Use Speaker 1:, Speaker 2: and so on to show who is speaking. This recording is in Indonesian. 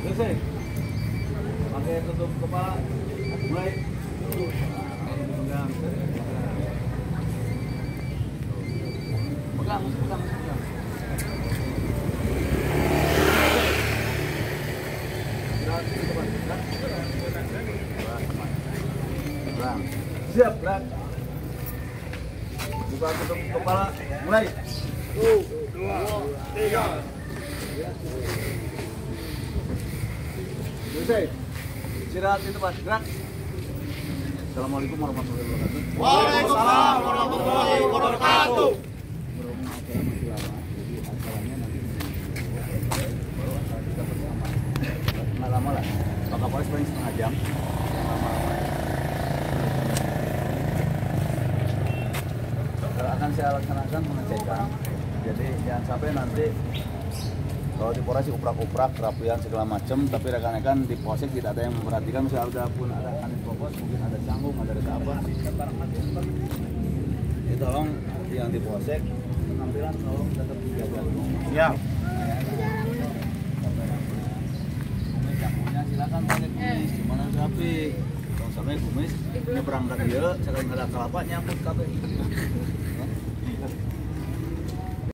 Speaker 1: Selesai. Pakai tutup kepala. Mulai. Pegang. Pegang. Siap, gerak. Buka tutup kepala. Mulai. 1, 2, 3. Selesai. Istirahat di tempat. Gerak. Assalamualaikum warahmatullahi wabarakatuh.
Speaker 2: Waalaikumsalam warahmatullahi wabarakatuh.
Speaker 1: Nggak lama lah. Pak Kapolres paling setengah jam. Akan saya laksanakan pengecekan. Jadi jangan sampai nanti kalau di Polres uprak-uprak, kerapian segala macam, tapi rekan-rekan di Polsek tidak ada yang memperhatikan. Misalnya pun ada kanit pokok, mungkin ada canggung, ada apa. Jadi tolong yang di Polsek penampilan tolong tetap dijaga.
Speaker 2: Siap.
Speaker 1: Kumis canggungnya silakan pakai kumis, gimana rapi. Kalau sampai kumis nyebrang ke dia, sekali ada kelapa nyangkut kabel.